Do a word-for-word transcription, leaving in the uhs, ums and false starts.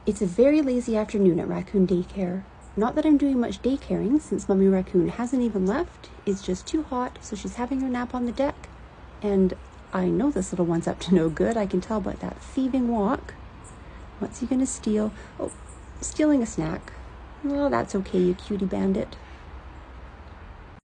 It's a very lazy afternoon at Raccoon Daycare. Not that I'm doing much daycaring since Mummy Raccoon hasn't even left. It's just too hot, so she's having her nap on the deck. And I know this little one's up to no good. I can tell by that thieving walk. What's he gonna steal? Oh, stealing a snack. Oh, that's okay, you cutie bandit.